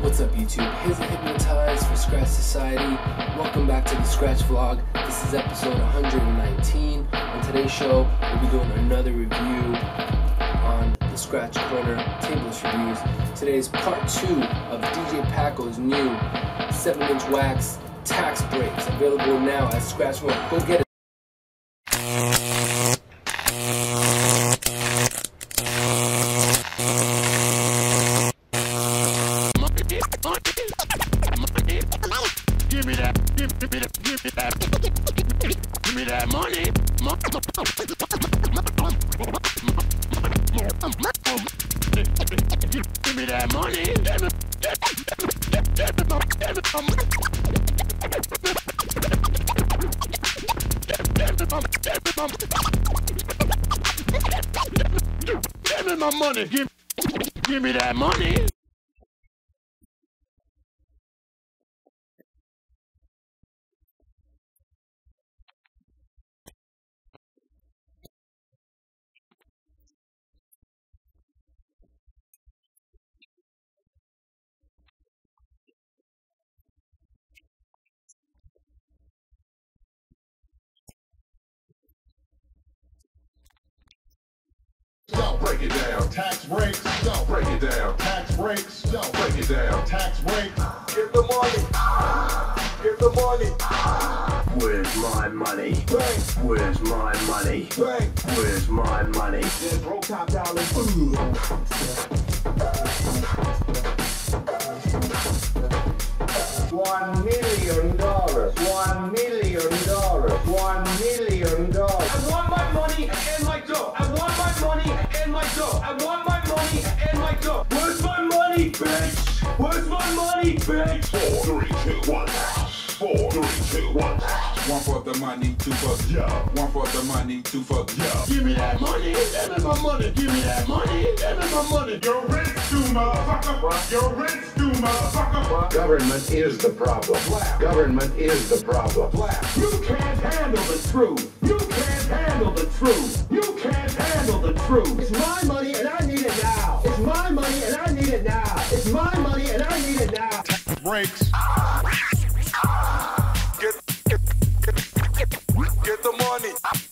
What's up YouTube? Here's a Hypnotized for Skratch Society. Welcome back to the SkratchVlog. This is episode 119. On today's show, we'll be doing another review on the Skratch Corner Tablist reviews. Today is part 2 of DJ Packo's new 7-inch wax tax breaks, available now at SkratchVlog. Go get it. Give me that money. Give me that money. Give me my money. Give me that money. Don't break it down, tax breaks. Don't break it down, tax breaks. Don't break it down, tax breaks. Get the money. Get the money. Where's my money? Bank. Where's my money? Bank. Where's my money? Then broke top dollars. $1 million. $1 million. $1 million. I want my money and my dough. I want my money and my dough. I want my money and my dough. Where's my money, bitch? Where's my money, bitch? 4, 3, 2, 1. 4, 3, 2, 1. One for the money, two for the job. One for the money, two for the job. Give me that money. Give me my money. Give me that money. Give me my money. Your rent's due, motherfucker. Your rent's due, motherfucker. Government is the problem. Government is the problem. You can't handle the truth. You can't handle the truth. You can't handle the truth. It's my money and I need it now. It's my money and I need it now. It's my money and I need it now. Breaks. Get the money.